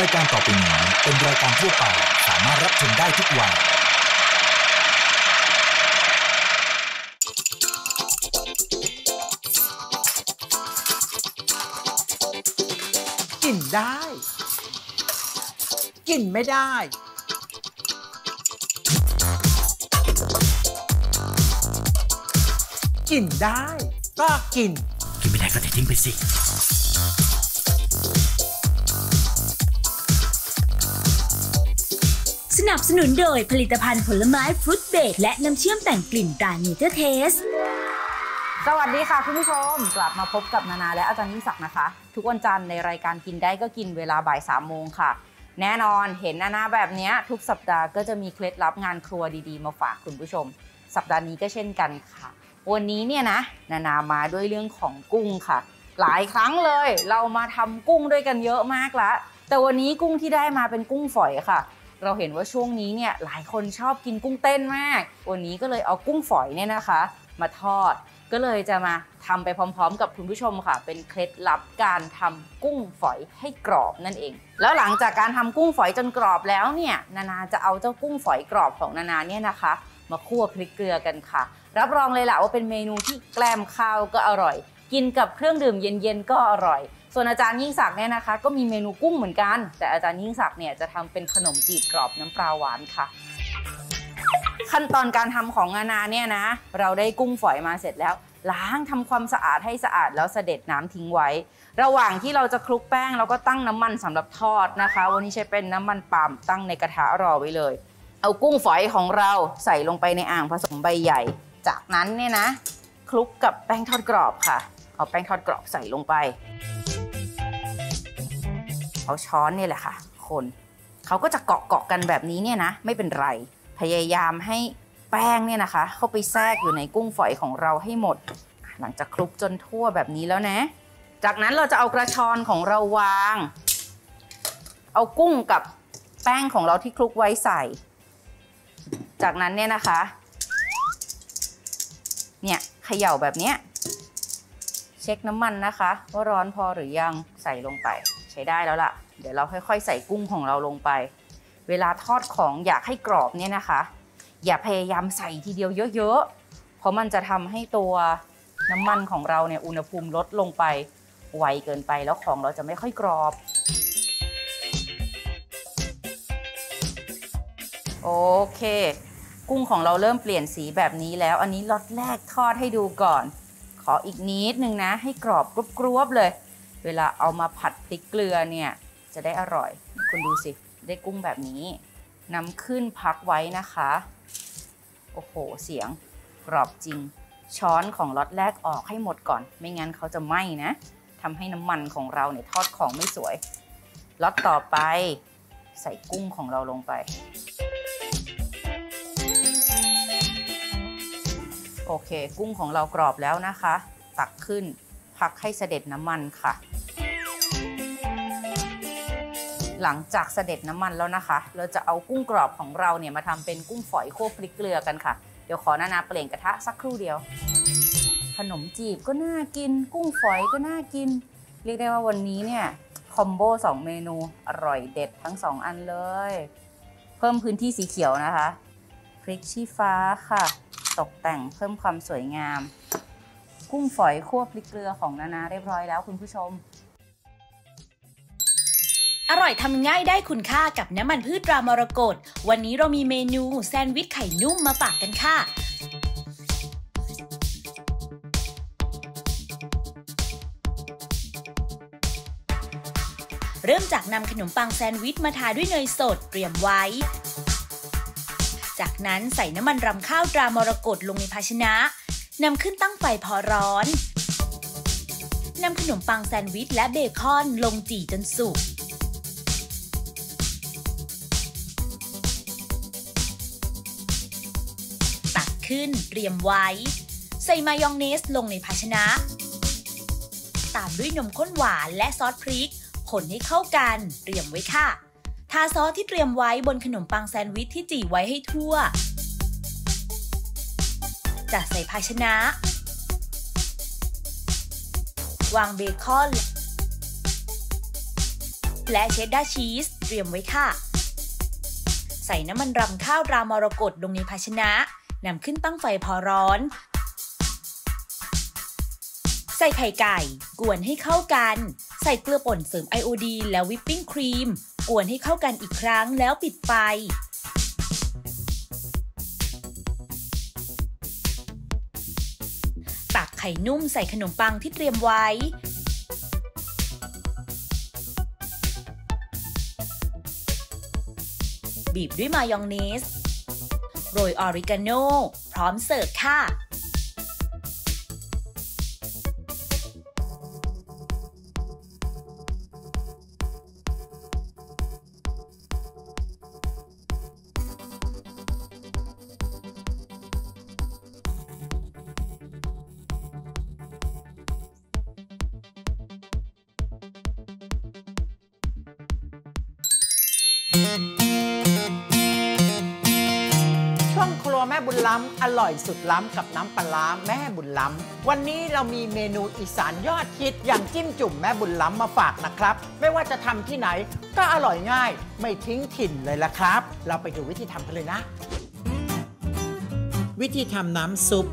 ายการต่อไปนี้เป็นรายการทั่วไปสามารถรับชมได้ทุกวัยกินได้กินไม่ได้กินได้ก็กินไม่ได้ก็ทิ้งไปสิสนับสนุนโดยผลิตภัณฑ์ผลไม้ฟรุตเบรดและน้ำเชื่อมแต่งกลิ่นตราเนเจอร์เทสสวัสดีค่ะคุณผู้ชมกลับมาพบกับนานาและอาจารย์ยิ่งศักดิ์นะคะทุกวันจันทร์ในรายการกินได้ก็กินเวลาบ่าย 3 โมงค่ะแน่นอนเห็นนานาแบบนี้ทุกสัปดาห์ก็จะมีเคล็ดลับงานครัวดีๆมาฝากคุณผู้ชมสัปดาห์นี้ก็เช่นกันค่ะวันนี้เนี่ยนะนานามาด้วยเรื่องของกุ้งค่ะหลายครั้งเลยเรามาทำกุ้งด้วยกันเยอะมากแล้วแต่วันนี้กุ้งที่ได้มาเป็นกุ้งฝอยค่ะเราเห็นว่าช่วงนี้เนี่ยหลายคนชอบกินกุ้งเต้นมากวันนี้ก็เลยเอากุ้งฝอยเนี่ยนะคะมาทอดก็เลยจะมาทำไปพร้อมๆกับคุณผู้ชมค่ะเป็นเคล็ดลับการทำกุ้งฝอยให้กรอบนั่นเองแล้วหลังจากการทำกุ้งฝอยจนกรอบแล้วเนี่ยนานาจะเอาเจ้ากุ้งฝอยกรอบของนานาเนี่ยนะคะมาคั่วพริกเกลือกันค่ะรับรองเลยแหละว่าเป็นเมนูที่แกล้มข้าวก็อร่อยกินกับเครื่องดื่มเย็นๆก็อร่อยส่วนอาจารย์ยิ่งศักดิ์เนี่ยนะคะก็มีเมนูกุ้งเหมือนกันแต่อาจารย์ยิ่งศักดิ์เนี่ยจะทำเป็นขนมจีบกรอบน้ำปลาหวานค่ะขั้นตอนการทำของนานาเนี่ยนะเราได้กุ้งฝอยมาเสร็จแล้วล้างทำความสะอาดให้สะอาดแล้วเสด็จน้ำทิ้งไว้ระหว่างที่เราจะคลุกแป้งเราก็ตั้งน้ำมันสำหรับทอดนะคะวันนี้ใช้เป็นน้ำมันปาล์มตั้งในกระทะรอไว้เลยเอากุ้งฝอยของเราใส่ลงไปในอ่างผสมใบใหญ่จากนั้นเนี่ยนะคลุกกับแป้งทอดกรอบค่ะเอาแป้งทอดกรอบใส่ลงไปเอาช้อนนี่แหละค่ะคนเขาก็จะเกาะกันแบบนี้เนี่ยนะไม่เป็นไรพยายามให้แป้งเนี่ยนะคะเข้าไปแทรกอยู่ในกุ้งฝอยของเราให้หมดหลังจากคลุกจนทั่วแบบนี้แล้วนะจากนั้นเราจะเอากระชอนของเราวางเอากุ้งกับแป้งของเราที่คลุกไว้ใส่จากนั้นเนี่ยนะคะเนี่ยเขย่าแบบนี้เช็คน้ำมันนะคะว่าร้อนพอหรือยังใส่ลงไปใช้ได้แล้วล่ะเดี๋ยวเราค่อยๆใส่กุ้งของเราลงไปเวลาทอดของอยากให้กรอบเนี่ยนะคะอย่าพยายามใส่ทีเดียวเยอะๆเพราะมันจะทำให้ตัวน้ำมันของเราเนี่ยอุณหภูมิลดลงไปไวเกินไปแล้วของเราจะไม่ค่อยกรอบโอเคกุ้งของเราเริ่มเปลี่ยนสีแบบนี้แล้วอันนี้ล็อตแรกทอดให้ดูก่อนขออีกนิดนึงนะให้กรอบกรุบๆเลยเวลาเอามาผัดพริกเกลือเนี่ยจะได้อร่อยคุณดูสิได้กุ้งแบบนี้นำขึ้นพักไว้นะคะโอ้โหเสียงกรอบจริงช้อนของล็อตแรกออกให้หมดก่อนไม่งั้นเขาจะไหม้นะทำให้น้ำมันของเราเนี่ยทอดของไม่สวยล็อตต่อไปใส่กุ้งของเราลงไปโอเคกุ้งของเรากรอบแล้วนะคะตักขึ้นพักให้เสด็จน้ำมันค่ะหลังจากเสด็จน้ำมันแล้วนะคะเราจะเอากุ้งกรอบของเราเนี่ยมาทำเป็นกุ้งฝอยโคพริกเกลือกันค่ะเดี๋ยวขอนานาเปลี่ยนกระทะสักครู่เดียวขนมจีบก็น่ากินกุ้งฝอยก็น่ากินเรียกได้ว่าวันนี้เนี่ยคอมโบ2เมนูอร่อยเด็ดทั้ง2อันเลยเพิ่มพื้นที่สีเขียวนะคะพริกชี้ฟ้าค่ะตกแต่งเพิ่มความสวยงามกุ้งฝอยคั่วพริกเกลือของนานาเรียบร้อยแล้วคุณผู้ชมอร่อยทำง่ายได้คุณค่ากับน้ำมันพืชตรามรกตวันนี้เรามีเมนูแซนด์วิชไข่นุ่มมาฝากกันค่ะเริ่มจากนำขนมปังแซนด์วิชมาทาด้วยเนยสดเตรียมไว้จากนั้นใส่น้ำมันรำข้าวตรามรกตลงในภาชนะนำขึ้นตั้งไฟพอร้อนนำขนมปังแซนด์วิชและเบคอนลงจี่จนสุกตักขึ้นเตรียมไว้ใส่มายองเนสลงในภาชนะตามด้วยนมข้นหวานและซอสพริกคนให้เข้ากันเตรียมไว้ค่ะทาซอสที่เตรียมไว้บนขนมปังแซนด์วิชที่จี่ไว้ให้ทั่วจัดใส่ภาชนะวางเบคอนและเชดดาร์ชีสเตรียมไว้ค่ะใส่น้ำมันรำข้าวตรามรกตลงในภาชนะนำขึ้นตั้งไฟพอร้อนใส่ไข่ไก่กวนให้เข้ากันใส่เกลือป่นเสริมไอโอดีนแล้ววิปปิ้งครีมกวนให้เข้ากันอีกครั้งแล้วปิดไฟตักไข่นุ่มใส่ขนมปังที่เตรียมไว้บีบด้วยมายองเนสโรยออริกาโน่พร้อมเสิร์ฟค่ะช่วงครัวแม่บุญล้ำอร่อยสุดล้ำกับน้ำปลาร้าแม่บุญล้ำวันนี้เรามีเมนูอีสานยอดฮิตอย่างจิ้มจุ่มแม่บุญล้ำมาฝากนะครับไม่ว่าจะทำที่ไหนก็อร่อยง่ายไม่ทิ้งถิ่นเลยละครับเราไปดูวิธีทำกันเลยนะวิธีทำน้ำซุป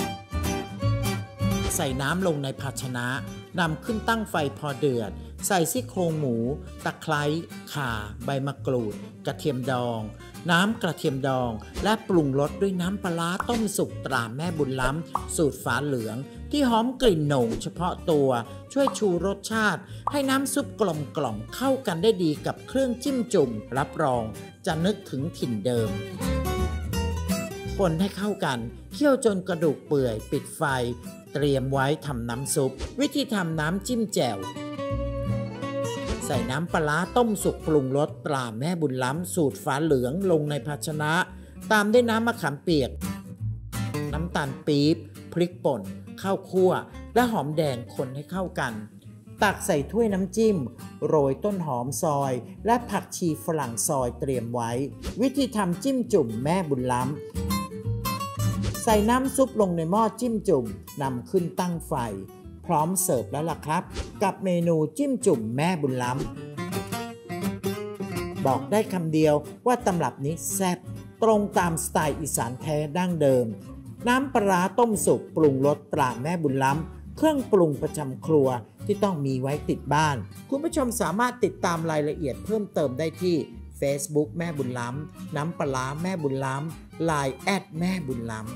ใส่น้ำลงในภาชนะนำขึ้นตั้งไฟพอเดือดใส่ซี่โครงหมูตะไคร้ข่าใบมะกรูดกระเทียมดองน้ำกระเทียมดองและปรุงรสด้วยน้ำปลาร้าต้มสุกตราแม่บุญล้ำสูตรฝาเหลืองที่หอมกลิ่นโหน่งเฉพาะตัวช่วยชูรสชาติให้น้ำซุปกลมกล่อมเข้ากันได้ดีกับเครื่องจิ้มจุ่มรับรองจะนึกถึงถิ่นเดิมคนให้เข้ากันเคี่ยวจนกระดูกเปื่อยปิดไฟเตรียมไว้ทำน้ำซุปวิธีทำน้ำจิ้มแจ่วใส่น้ำปลาร้าต้มสุกปรุงรสตราแม่บุญล้ำสูตรฝาเหลืองลงในภาชนะตามด้วยน้ำมะขามเปียกน้ำตาลปี๊บพริกป่นข้าวคั่วและหอมแดงคนให้เข้ากันตักใส่ถ้วยน้ำจิ้มโรยต้นหอมซอยและผักชีฝรั่งซอยเตรียมไว้วิธีทำจิ้มจุ่มแม่บุญล้ำใส่น้ำซุปลงในหม้อจิ้มจุ่มนำขึ้นตั้งไฟพร้อมเสิร์ฟแล้วล่ะครับกับเมนูจิ้มจุ่มแม่บุญล้ำบอกได้คำเดียวว่าตำรับนี้แซ่บตรงตามสไตล์อีสานแท้ดั้งเดิมน้ำปลาร้าต้มสุกปรุงรสตราแม่บุญล้ำเครื่องปรุงประจำครัวที่ต้องมีไว้ติดบ้านคุณผู้ชมสามารถติดตามรายละเอียดเพิ่มเติมได้ที่ Facebook แม่บุญล้ำน้ำปลาร้าแม่บุญล้ำ LINE แอดแม่บุญล้ำ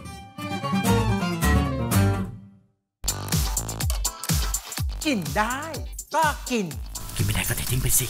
กินได้ก็กินไม่ได้ก็เททิ้งไปสิ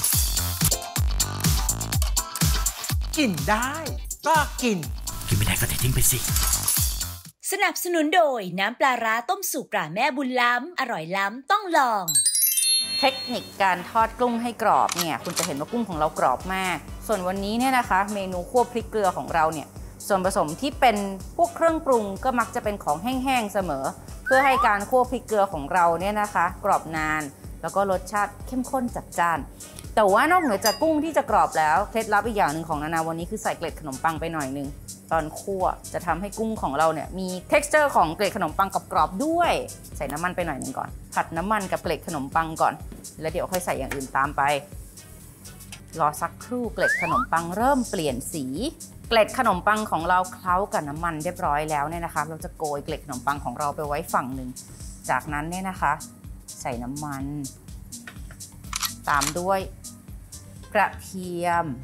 กินได้ก็กินไม่ได้ก็เททิ้งไปสิสนับสนุนโดยน้ำปลาร้าต้มสุกตราแม่บุญล้ำอร่อยล้ำต้องลองเทคนิคการทอดกุ้งให้กรอบเนี่ยคุณจะเห็นว่ากุ้งของเรากรอบมากส่วนวันนี้เนี่ยนะคะเมนูคั่วพริกเกลือของเราเนี่ยส่วนผสมที่เป็นพวกเครื่องปรุงก็มักจะเป็นของแห้งๆเสมอเพื่อให้การคั่วพริกเกลือของเราเนี่ยนะคะกรอบนานแล้วก็รสชาติเข้มข้นจัดจ้านแต่ว่านอกเหนือจากกุ้งที่จะกรอบแล้วเคล็ดลับอีกอย่างหนึ่งของนานาวันนี้คือใส่เกล็ดขนมปังไปหน่อยนึงตอนคั่วจะทำให้กุ้งของเราเนี่ยมี texture ของเกล็ดขนมปังกรอบๆด้วยใส่น้ำมันไปหน่อยนึงก่อนผัดน้ำมันกับเกล็ดขนมปังก่อนแล้วเดี๋ยวค่อยใส่อย่างอื่นตามไปรอสักครู่เกล็ดขนมปังเริ่มเปลี่ยนสีเกล็ดขนมปังของเราเคล้ากับน้ำมันเรียบร้อยแล้วเนี่ยนะคะเราจะโกยเกล็ดขนมปังของเราไปไว้ฝั่งหนึ่งจากนั้นเนี่ยนะคะใส่น้ำมันตามด้วยกระเทียม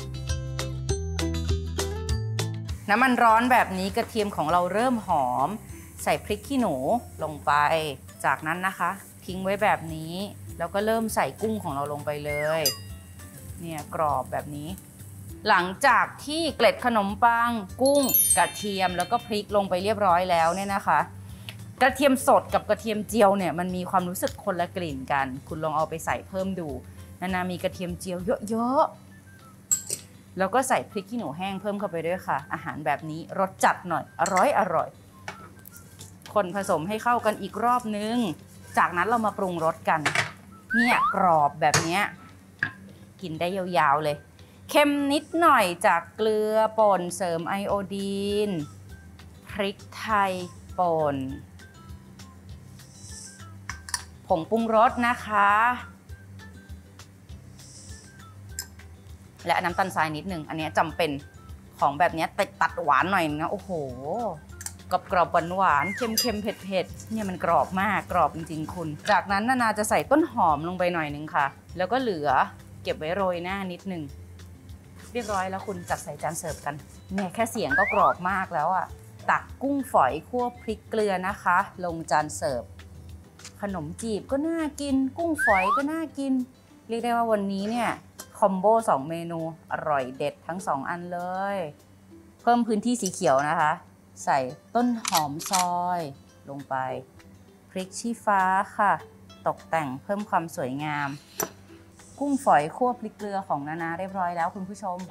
น้ำมันร้อนแบบนี้กระเทียมของเราเริ่มหอมใส่พริกขี้หนูลงไปจากนั้นนะคะทิ้งไว้แบบนี้แล้วก็เริ่มใส่กุ้งของเราลงไปเลยเนี่ยกรอบแบบนี้หลังจากที่เกล็ดขนมปังกุ้งกระเทียมแล้วก็พริกลงไปเรียบร้อยแล้วเนี่ยนะคะกระเทียมสดกับกระเทียมเจียวเนี่ยมันมีความรู้สึกคนละกลิ่นกันคุณลองเอาไปใส่เพิ่มดูนามีกระเทียมเจียวเยอะๆแล้วก็ใส่พริกขี้หนูแห้งเพิ่มเข้าไปด้วยค่ะอาหารแบบนี้รสจัดหน่อยอร่อยคนผสมให้เข้ากันอีกรอบนึงจากนั้นเรามาปรุงรสกันเนี่ยกรอบแบบนี้กินได้ยาวๆเลยเค็มนิดหน่อยจากเกลือป่นเสริมไอโอดีนพริกไทยป่นผงปรุงรสนะคะและน้ำตาลทรายนิดนึงอันนี้จำเป็นของแบบนี้ตัดหวานหน่อยนะโอ้โหกรอบหวานเค็มเผ็ดเนี่ยมันกรอบมากกรอบจริงๆคุณจากนั้นนานาจะใส่ต้นหอมลงไปหน่อยนึงค่ะแล้วก็เหลือเก็บไว้โรยหน้านิดนึงเรียบร้อยแล้วคุณจัดใส่จานเสิร์ฟกันเนี่ยแค่เสียงก็กรอบมากแล้วอ่ะตักกุ้งฝอยคั่วพริกเกลือนะคะลงจานเสิร์ฟขนมจีบก็น่ากินกุ้งฝอยก็น่ากินเรียกได้ว่าวันนี้เนี่ยคอมโบ2เมนูอร่อยเด็ดทั้ง2อันเลยเพิ่มพื้นที่สีเขียวนะคะใส่ต้นหอมซอยลงไปพริกชี้ฟ้าค่ะตกแต่งเพิ่มความสวยงามกุ้งฝอยคั่วพริกเกลือของนานาเรียบร้อยแล้วคุณผู้ชม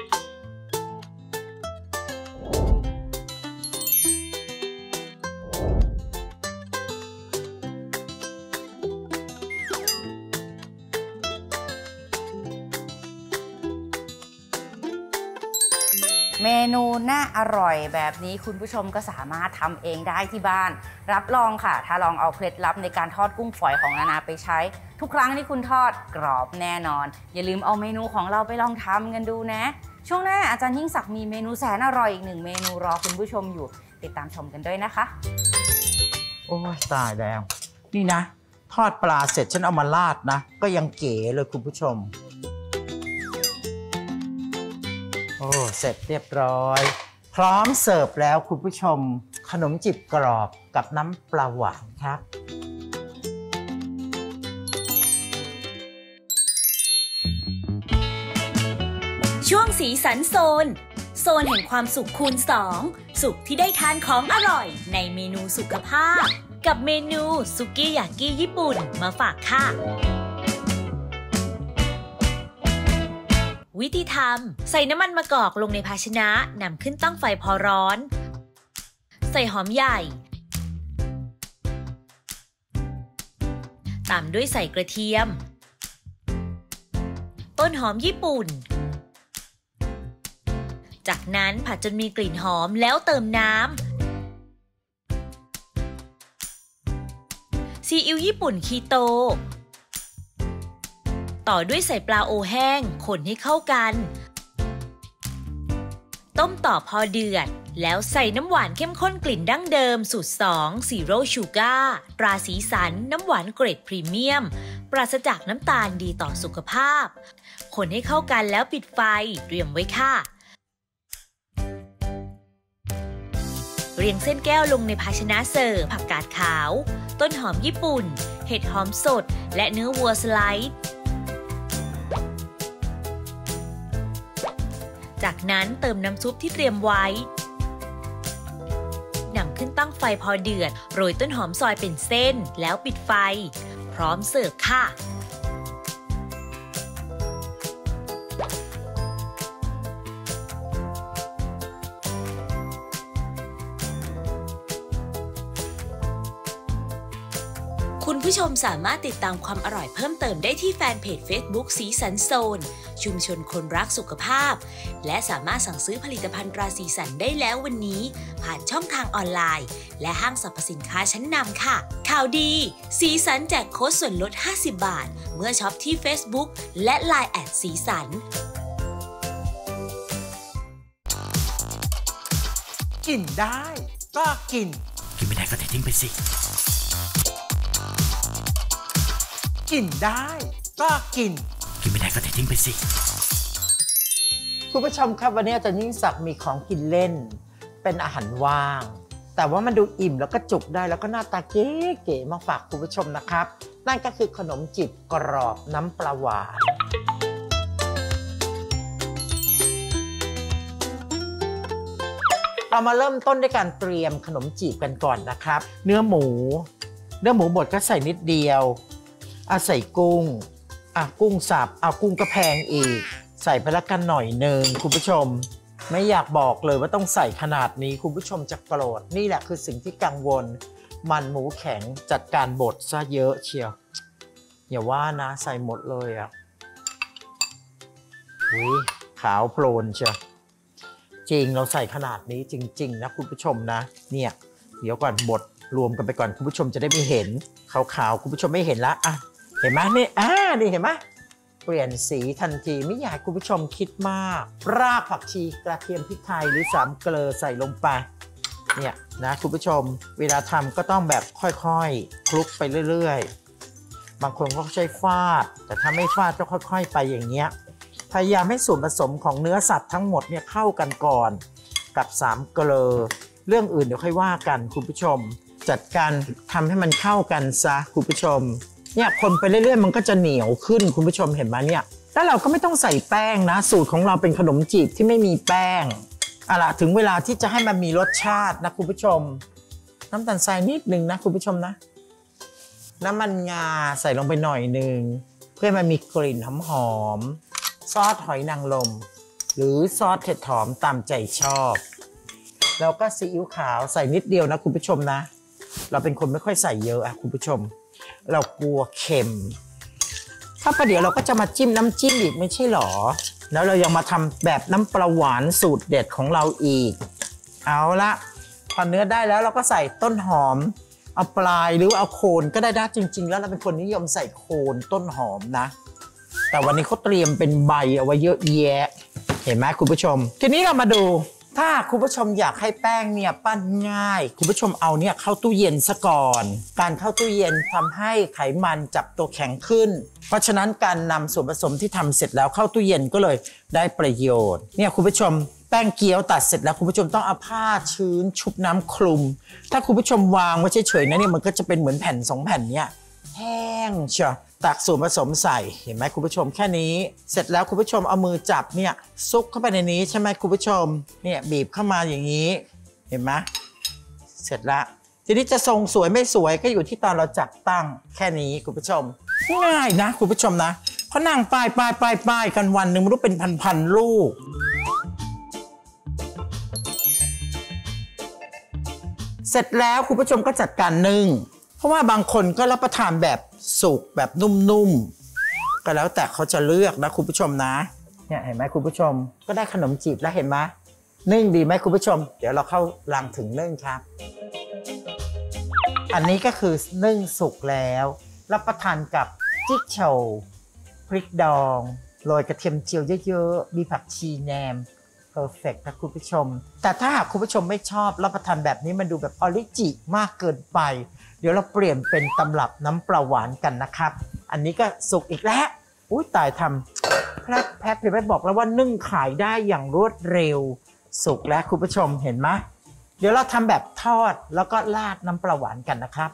เมนูน่าอร่อยแบบนี้คุณผู้ชมก็สามารถทำเองได้ที่บ้านรับรองค่ะถ้าลองเอาเคล็ดลับในการทอดกุ้งฝอยของนานาไปใช้ทุกครั้งที่คุณทอดกรอบแน่นอนอย่าลืมเอาเมนูของเราไปลองทำกันดูนะช่วงหน้าอาจารย์ยิ่งศักดิ์มีเมนูแสนอร่อยอีก1เมนูรอคุณผู้ชมอยู่ติดตามชมกันด้วยนะคะโอ้ยตายแล้วนี่นะทอดปลาเสร็จฉันเอามาราดนะก็ยังเก๋เลยคุณผู้ชมโอ้เสร็จเรียบร้อยพร้อมเสิร์ฟแล้วคุณผู้ชมขนมจีบกรอบกับน้ำปลาหวานครับช่วงสีสันโซนแห่งความสุขคูณ2สุขที่ได้ทานของอร่อยในเมนูสุขภาพกับเมนูสุกี้ยากิญี่ปุ่นมาฝากค่ะวิธีทำใส่น้ำมันมะกอกลงในภาชนะนำขึ้นตั้งไฟพอร้อนใส่หอมใหญ่ตามด้วยใส่กระเทียมต้นหอมญี่ปุ่นจากนั้นผัดจนมีกลิ่นหอมแล้วเติมน้ำซีอิ๊วญี่ปุ่นคีโตต่อด้วยใส่ปลาโอแห้งคนให้เข้ากันต้มต่อพอเดือดแล้วใส่น้ำหวานเข้มข้นกลิ่นดั้งเดิมสูตร2 Zero Sugar ตราสีสันน้ำหวานเกรดพรีเมียมปราศจากน้ำตาลดีต่อสุขภาพคนให้เข้ากันแล้วปิดไฟเตรียมไว้ค่ะเรียงเส้นแก้วลงในภาชนะเสิร์ฟผักกาดขาวต้นหอมญี่ปุ่นเห็ดหอมสดและเนื้อวัวสไลด์จากนั้นเติมน้ำซุปที่เตรียมไว้นำขึ้นตั้งไฟพอเดือดโรยต้นหอมซอยเป็นเส้นแล้วปิดไฟพร้อมเสิร์ฟค่ะคุณผู้ชมสามารถติดตามความอร่อยเพิ่มเติมได้ที่แฟนเพจ Facebook สีสันโซนชุมชนคนรักสุขภาพและสามารถสั่งซื้อผลิตภัณฑ์ตราสีสันได้แล้ววันนี้ผ่านช่องทางออนไลน์และห้างสรรพสินค้าชั้นนำค่ะข่าวดีสีสันแจกโค้ดส่วนลด50 บาทเมื่อช็อปที่ Facebook และ LINE แอดสีสันกินได้ก็กินไม่ได้ก็เททิ้งไปสิกินได้ก็กินไม่ได้ก็เททิ้งไปสิคุณผู้ชมครับวันนี้อาจารย์ยิ่งศักดิ์มีของกินเล่นเป็นอาหารว่างแต่ว่ามันดูอิ่มแล้วก็จุกได้แล้วก็หน้าตาเก๋ๆมาฝากคุณผู้ชมนะครับนั่นก็คือขนมจีบกรอบน้ำปลาหวานเรามาเริ่มต้นด้วยการเตรียมขนมจีบกันก่อนนะครับเนื้อหมูบดก็ใส่นิดเดียวใส่กุ้งกุ้งสับกุ้งก็แพงอีกใส่ไปละกันหน่อยนึงคุณผู้ชมไม่อยากบอกเลยว่าต้องใส่ขนาดนี้คุณผู้ชมจะโกรธนี่แหละคือสิ่งที่กังวลมันหมูแข็งจัดการบดซะเยอะเชียวอย่าว่านะใส่หมดเลยขาวโพลนเชียวจริงเราใส่ขนาดนี้จริงๆนะคุณผู้ชมนะเนี่ยเดี๋ยวก่อนบดรวมกันไปก่อนคุณผู้ชมจะได้ไม่เห็นขาวๆคุณผู้ชมไม่เห็นละเห็นไหมนี่นี่เห็นไหมเปลี่ยนสีทันทีไม่อยากให้คุณผู้ชมคิดมากรากผักชีกระเทียมพริกไทยหรือ3 เกลือใส่ลงไปเนี่ยนะคุณผู้ชมเวลาทำก็ต้องแบบค่อยๆคลุกไปเรื่อยๆบางคนก็ใช้ฟาดแต่ถ้าไม่ฟาดก็ค่อยๆไปอย่างเงี้ยพยายามให้ส่วนผสมของเนื้อสัตว์ทั้งหมดเนี่ยเข้ากันก่อนกับ3 เกลือเรื่องอื่นเดี๋ยวค่อยว่ากันคุณผู้ชมจัดการทำให้มันเข้ากันซะคุณผู้ชมเนี่ยคนไปเรื่อยๆมันก็จะเหนียวขึ้นคุณผู้ชมเห็นไหมเนี่ยแล้วเราก็ไม่ต้องใส่แป้งนะสูตรของเราเป็นขนมจีบที่ไม่มีแป้งเอาล่ะถึงเวลาที่จะให้มันมีรสชาตินะคุณผู้ชมน้ำตาลทรายนิดนึงนะคุณผู้ชมนะน้ำมันงาใส่ลงไปหน่อยนึงเพื่อมันมีกลิ่นหอมๆซอสหอยนางรมหรือซอสเห็ดหอมตามใจชอบแล้วก็ซีอิ๊วขาวใส่นิดเดียวนะคุณผู้ชมนะเราเป็นคนไม่ค่อยใส่เยอะอะคุณผู้ชมเรากลัวเค็มถ้าประเดี๋ยวเราก็จะมาจิ้มน้ำจิ้มอีกไม่ใช่หรอแล้วเรายังมาทำแบบน้ำปลาหวานสูตรเด็ดของเราอีกเอาละพอเนื้อได้แล้วเราก็ใส่ต้นหอมเอาปลายหรือเอาโคนก็ได้นะจริงๆแล้วเราเป็นคนนิยมใส่โคนต้นหอมนะแต่วันนี้เขาเตรียมเป็นใบเอาไว้เยอะแยะเห็นไหมคุณผู้ชมทีนี้เรามาดูถ้าคุณผู้ชมอยากให้แป้งเนี่ยปั้นง่ายคุณผู้ชมเอาเนี่ยเข้าตู้เย็นซะก่อนการเข้าตู้เย็นทำให้ไขมันจับตัวแข็งขึ้นเพราะฉะนั้นการนำส่วนผสมที่ทำเสร็จแล้วเข้าตู้เย็นก็เลยได้ประโยชน์เนี่ยคุณผู้ชมแป้งเกี๊ยวตัดเสร็จแล้วคุณผู้ชมต้องเอาผ้าชื้นชุบน้ำคลุมถ้าคุณผู้ชมวางไว้เฉยๆนะเนี่ยมันก็จะเป็นเหมือนแผ่น2 แผ่นเนี่ยแห้งเชียวตักส่วนผสมใส่เห็นไหมคุณผู้ชมแค่นี้เสร็จแล้วคุณผู้ชมเอามือจับเนี่ยซุกเข้าไปในนี้ใช่ไหมคุณผู้ชมเนี่ยบีบเข้ามาอย่างนี้เห็นไหมเสร็จแล้วทีนี้จะทรงสวยไม่สวยก็อยู่ที่ตอนเราจับตั้งแค่นี้คุณผู้ชมง่ายนะคุณผู้ชมนะเพราะนั่งป้ายกันวันหนึ่งไม่รู้เป็นพันลูกเสร็จแล้วคุณผู้ชมก็จัดการนึ่งเพราะว่าบางคนก็รับประทานแบบสุกแบบนุ่มๆก็แล้วแต่เขาจะเลือกนะคุณผู้ชมนะเนี่ยเห็นไหมคุณผู้ชมก็ได้ขนมจีบแล้วเห็นไหมนึ่งดีไหมคุณผู้ชมเดี๋ยวเราเข้าลังถึงนึ่งครับอันนี้ก็คือนึ่งสุกแล้วรับประทานกับจิ๊กโฉวพริกดองโรยกระเทียมเจียวเยอะๆมีผักชีแหนมเพอร์เฟกต์นะคุณผู้ชมแต่ถ้าหากคุณผู้ชมไม่ชอบรับประทานแบบนี้มันดูแบบออริจิมากเกินไปเดี๋ยวเราเปลี่ยนเป็นตำรับน้ำปลาหวานกันนะครับอันนี้ก็สุกอีกแล้วอุ้ยตายทำแพรบบอกแล้วว่านึ่งขายได้อย่างรวดเร็วสุกแล้วคุณผู้ชมเห็นไหมเดี๋ยวเราทำแบบทอดแล้วก็ราดน้ำปลาหวานกันนะครับ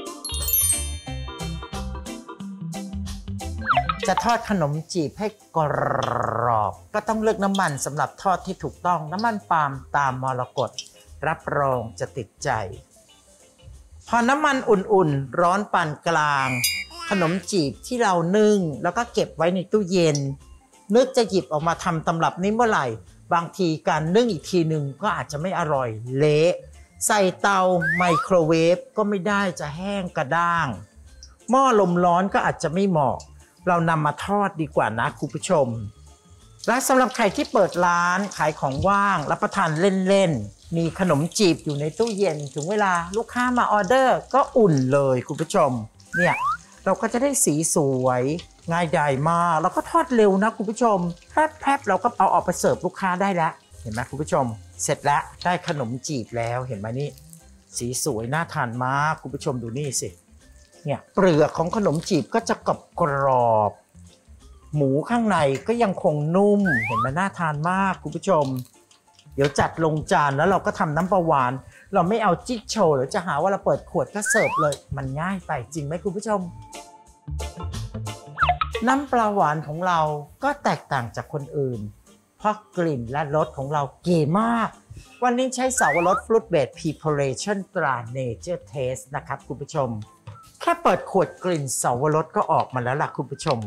จะทอดขนมจีบให้กรอบก็ต้องเลือกน้ำมันสำหรับทอดที่ถูกต้องน้ำมันปาล์มตามมรกตรับรองจะติดใจพอน้ำมันอุ่นๆร้อนปานกลางขนมจีบที่เรานึ่งแล้วก็เก็บไว้ในตู้เย็นนึกจะหยิบออกมาทำตำรับนี้เมื่อไหร่บางทีการนึ่งอีกทีหนึ่งก็อาจจะไม่อร่อยเละใส่เตาไมโครเวฟก็ไม่ได้จะแห้งกระด้างหม้อลมร้อนก็อาจจะไม่เหมาะเรานำมาทอดดีกว่านะคุณผู้ชมและสำหรับใครที่เปิดร้านขายของว่างรับประทานเล่นๆมีขนมจีบอยู่ในตู้เย็นถึงเวลาลูกค้ามาออเดอร์ก็อุ่นเลยคุณผู้ชมเนี่ยเราก็จะได้สีสวยง่ายดายมากแล้วก็ทอดเร็วนะคุณผู้ชมแป๊บเราก็เอาออกไปเสิร์ฟลูกค้าได้แล้วเห็นไหมคุณผู้ชมเสร็จแล้วได้ขนมจีบแล้วเห็นไหมนี่สีสวยน่าทานมากคุณผู้ชมดูนี่สิเนี่ยเปลือกของขนมจีบก็จะกรอบหมูข้างในก็ยังคงนุ่มเห็นไหมน่าทานมากคุณผู้ชมเดี๋ยวจัดลงจานแล้วเราก็ทำน้ำปลาหวานเราไม่เอาจิ๊กโชว์หรือจะหาว่าเราเปิดขวดก็เสิร์ฟเลยมันง่ายไปจริงไหมคุณผู้ชมน้ำปลาหวานของเราก็แตกต่างจากคนอื่นเพราะกลิ่นและรสของเราเก๋มากวันนี้ใช้สาวรสฟรุตเบสพรีพาเรชั่นตราเนเจอร์เทสนะครับคุณผู้ชมแค่เปิดขวดกลิ่นสาวรสก็ออกมาแล้วล่ะคุณผู้ชม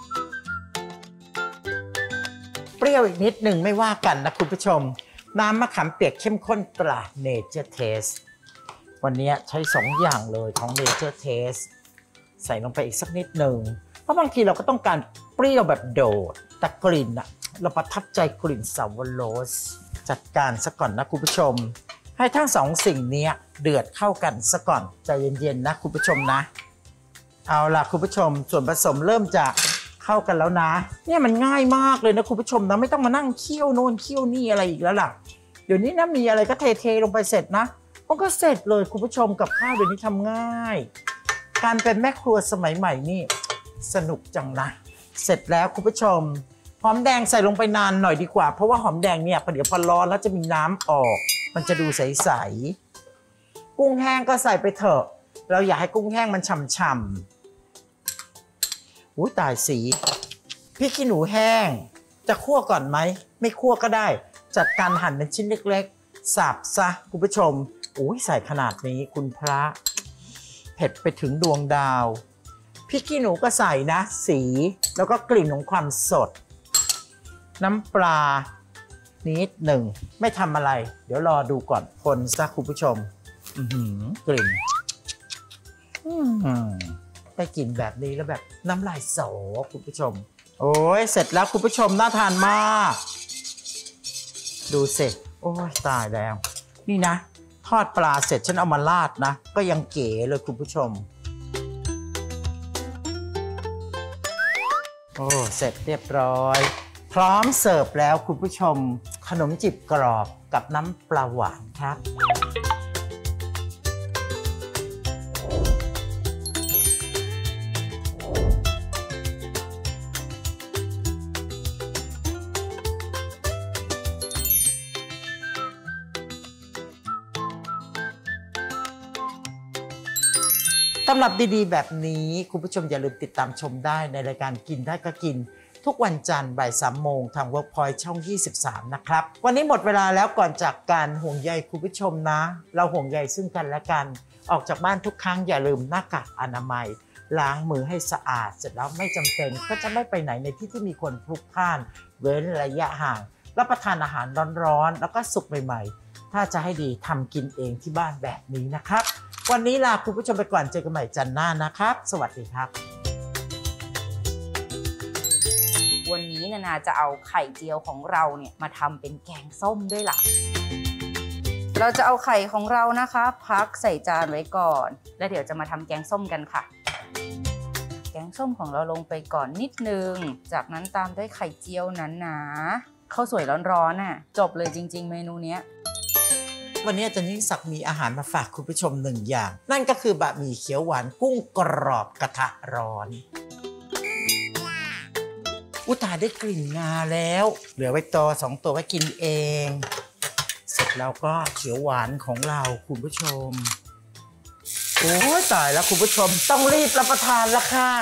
เปรี้ยวอีกนิดหนึ่งไม่ว่ากันนะคุณผู้ชมน้ำมะขามเปียกเข้มข้นตราเนเจอร์เทสวันนี้ใช้2 อย่างเลยของเนเจอร์เทสใส่ลงไปอีกสักนิดหนึ่งเพราะบางทีเราก็ต้องการเปรี้ยวแบบโดดแต่กลิ่นอะเราประทับใจกลิ่นสาวรสจัดการซะก่อนนะคุณผู้ชมให้ทั้ง2 สิ่งนี้เดือดเข้ากันซะก่อนใจเย็นๆนะคุณผู้ชมนะเอาล่ะคุณผู้ชมส่วนผสมเริ่มจะเข้ากันแล้วนะเนี่ยมันง่ายมากเลยนะคุณผู้ชมนะไม่ต้องมานั่งเคี่ยวโน่นเคี่ยวนี่อะไรอีกแล้วล่ะเดี๋ยวนี้นะมีอะไรก็เทลงไปเสร็จนะมันก็เสร็จเลยคุณผู้ชมกับข้าวเดี๋ยวนี้ทำง่ายการเป็นแม่ครัวสมัยใหม่นี่สนุกจังนะเสร็จแล้วคุณผู้ชมหอมแดงใส่ลงไปนานหน่อยดีกว่าเพราะว่าหอมแดงเนี่ยเดี๋ยวพอร้อนแล้วจะมีน้ำออกมันจะดูใสๆกุ้งแห้งก็ใส่ไปเถอะเราอยากให้กุ้งแห้งมันฉ่ำๆอุ้ยตายสีพริกขี้หนูแห้งจะคั่วก่อนไหมไม่คั่วก็ได้จัดการหั่นเป็นชิ้นเล็กๆสับซะคุณผู้ชมอุ้ยใส่ขนาดนี้คุณพระเผ็ดไปถึงดวงดาวพริกขี้หนูก็ใส่นะสีแล้วก็กลิ่นของความสดน้ำปลานิดหนึ่งไม่ทำอะไรเดี๋ยวรอดูก่อนคนซะคุณผู้ชมกลิ่นได้กลิ่นแบบนี้แล้วแบบน้ำลายสอคุณผู้ชมโอ้ยเสร็จแล้วคุณผู้ชมน่าทานมากดูสิโอ้ยตายแล้วนี่นะทอดปลาเสร็จฉันเอามาราดนะก็ยังเก๋เลยคุณผู้ชมโอ้เสร็จเรียบร้อยพร้อมเสิร์ฟแล้วคุณผู้ชมขนมจีบกรอบกับน้ำปลาหวานครับตำรับดีๆแบบนี้คุณผู้ชมอย่าลืมติดตามชมได้ในรายการกินได้ก็กินทุกวันจันทร์บ่าย 3 โมงทาง Workpoint ช่อง 23 นะครับวันนี้หมดเวลาแล้วก่อนจากการห่วงใยคุณผู้ชมนะเราห่วงใยซึ่งกันและกันออกจากบ้านทุกครั้งอย่าลืมหน้ากากอนามัยล้างมือให้สะอาดเสร็จแล้วไม่จำเป็นก็จะไม่ไปไหนในที่มีคนพลุกพล่านเว้นระยะห่างรับประทานอาหารร้อนๆแล้วก็สุกใหม่ๆถ้าจะให้ดีทำกินเองที่บ้านแบบนี้นะครับวันนี้ลาคุณผู้ชมไปก่อนเจอกันใหม่จันทร์หน้านะครับสวัสดีครับวันนี้นานาจะเอาไข่เจียวของเราเนี่ยมาทำเป็นแกงส้มด้วยล่ะเราจะเอาไข่ของเรานะคะพักใส่จานไว้ก่อนแล้วเดี๋ยวจะมาทำแกงส้มกันค่ะแกงส้มของเราลงไปก่อนนิดนึงจากนั้นตามด้วยไข่เจียวหนาๆข้าวสวยร้อนๆน่ะจบเลยจริงๆเมนูเนี้ยวันนี้อาจารย์ยิ่งศักดิ์มีอาหารมาฝากคุณผู้ชมหนึ่งอย่างนั่นก็คือบะหมี่เขียวหวานกุ้งกรอบกระทะร้อนอุตาได้กลิ่นงาแล้วเหลือไว้ตัว2ตัวไว้กินเองเสร็จแล้วก็เขียวหวานของเราคุณผู้ชมโอ้ยตายแล้วคุณผู้ชมต้องรีบรับประทานแล้วค่ะ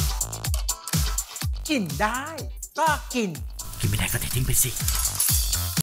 กินได้ก็กินไม่ได้ก็ทิ้งไปสิ